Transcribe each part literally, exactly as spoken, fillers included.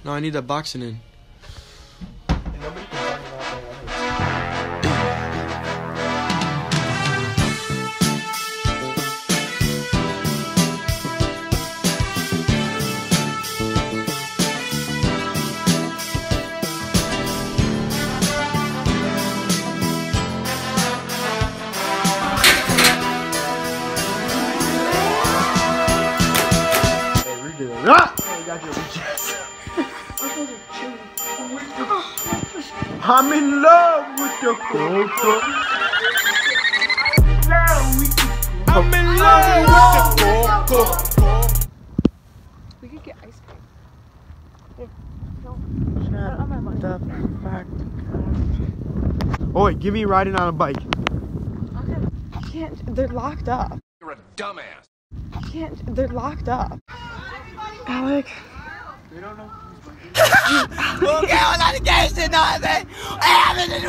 No, I need that boxing in. Nobody can talk about that. Hey, redo that. Ah! Oh, I got your chest. I'm in love with the coco. I'm in love with the coco. We could get ice cream. Here, no. Shut On my money. the fuck up. Oh wait, give me riding on a bike. Okay. I can't. They're locked up. You're a dumbass. I can't. They're locked up. Alec. We don't know. Okay, on the case tonight, man. I haven't been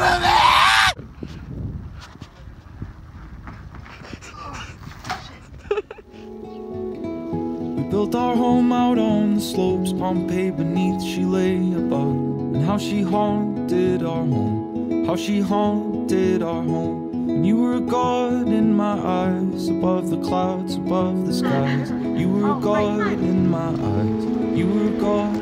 We built our home out on the slopes, Pompeii beneath she lay above. And how she haunted our home, how she haunted our home. And you were a god in my eyes, above the clouds, above the skies. You were a god in my eyes, you were a god.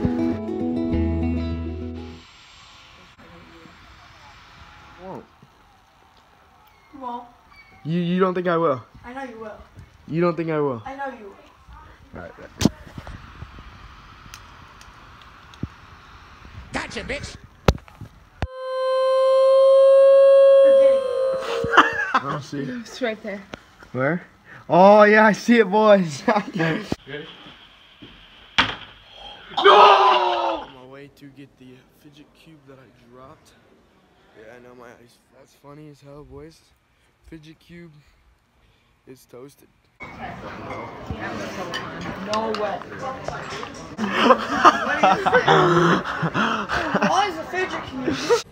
Won't. You won't. You you don't think I will? I know you will. You don't think I will? I know you will. Alright. Gotcha, bitch. I don't see it. It's right there. Where? Oh yeah, I see it, boys. Ready? No! On my way to get the fidget cube that I dropped. Yeah, I know my eyes. That's funny as hell, boys. Fidget cube is toasted. No way. Why is a fidget cube?